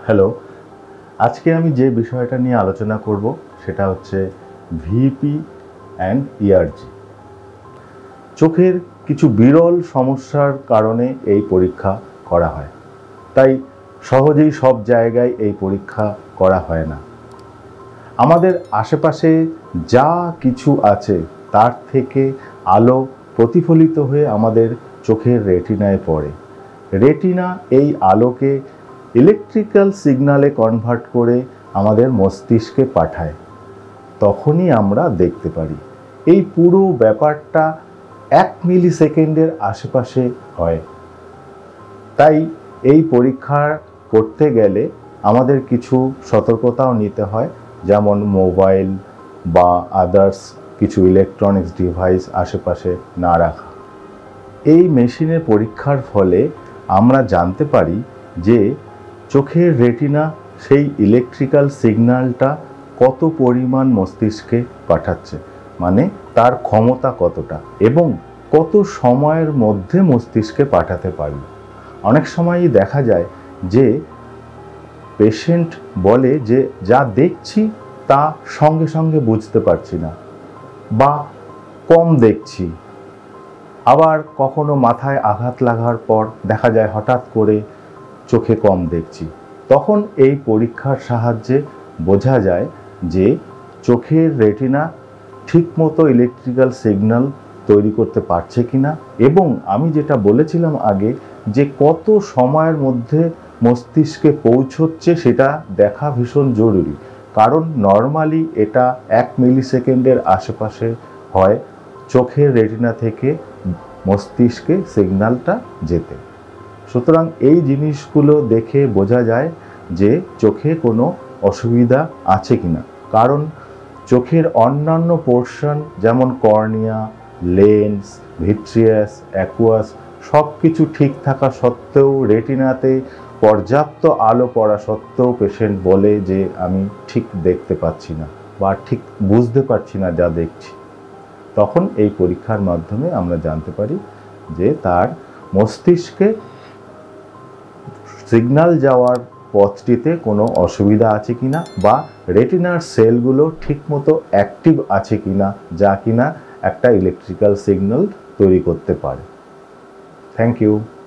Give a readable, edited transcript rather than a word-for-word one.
Hello, আজকে আমি যে বিষয়টা নিয়ে আলোচনা করব সেটা হচ্ছে ভিপি অ্যান্ড ইআরজি। চোখের কিছু বিরল সমস্যার কারণে এই পরীক্ষা করা হয়, তাই সহজেই সব জায়গায় এই পরীক্ষা করা হয় না। আমাদের আশেপাশে যা কিছু আছে তার থেকে আলো প্রতিফলিত হয়ে আমাদের চোখের রেটিনায় পড়ে। রেটিনা এই আলোকে ইলেকট্রিক্যাল সিগন্যালে কনভার্ট করে আমাদের মস্তিষ্কে পাঠায়, তখনই আমরা দেখতে পারি। এই পুরো ব্যাপারটা 1 মিলি সেকেন্ডের আশেপাশে হয়। তাই এই পরীক্ষা করতে গেলে আমাদের কিছু সতর্কতাও নিতে হয়, যেমন মোবাইল বা আদার্স কিছু ইলেকট্রনিক্স ডিভাইস আশেপাশে না রাখা। এই মেশিনের পরীক্ষার ফলে আমরা জানতে পারি যে চোখের রেটিনা সেই ইলেকট্রিক্যাল সিগন্যালটা কত পরিমাণ মস্তিষ্কে পাঠাচ্ছে, মানে তার ক্ষমতা কতটা এবং কত সময়ের মধ্যে মস্তিষ্কে পাঠাতে পারি। অনেক সময়ই দেখা যায় যে পেশেন্ট বলে যে যা দেখছি তা সঙ্গে সঙ্গে বুঝতে পারছি না বা কম দেখছি। আবার কখনো মাথায় আঘাত লাগার পর দেখা যায় হঠাৎ করে চোখে কম দেখছি। তখন এই পরীক্ষার সাহায্যে বোঝা যায় যে চোখের রেটিনা ঠিকমতো ইলেকট্রিক্যাল সিগন্যাল তৈরি করতে পারছে কিনা, এবং আমি যেটা বলেছিলাম আগে যে কত সময়ের মধ্যে মস্তিষ্কে পৌঁছচ্ছে সেটা দেখা ভীষণ জরুরি। কারণ নর্মালি এটা 1 মিলি সেকেন্ডের আশেপাশে হয় চোখের রেটিনা থেকে মস্তিষ্কে সিগন্যালটা যেতে। সুতরাং এই জিনিসগুলো দেখে বোঝা যায় যে চোখে কোনো অসুবিধা আছে কিনা। কারণ চোখের অন্যান্য পোর্শন যেমন কর্নিয়া, লেন্স, ভিট্রিয়াস, অ্যাকুয়াস সব কিছু ঠিক থাকা সত্ত্বেও রেটিনাতে পর্যাপ্ত আলো পড়া সত্ত্বেও পেশেন্ট বলে যে আমি ঠিক দেখতে পাচ্ছি না বা ঠিক বুঝতে পারছি না যা দেখছি। তখন এই পরীক্ষার মাধ্যমে আমরা জানতে পারি যে তার মস্তিষ্কে সিগন্যাল যাওয়ার পথটিতে কোনো অসুবিধা আছে কিনা বা রেটিনার সেলগুলো ঠিকমতো অ্যাক্টিভ আছে কিনা, যা কিনা একটা ইলেকট্রিক্যাল সিগন্যাল তৈরি করতে পারে। Thank you.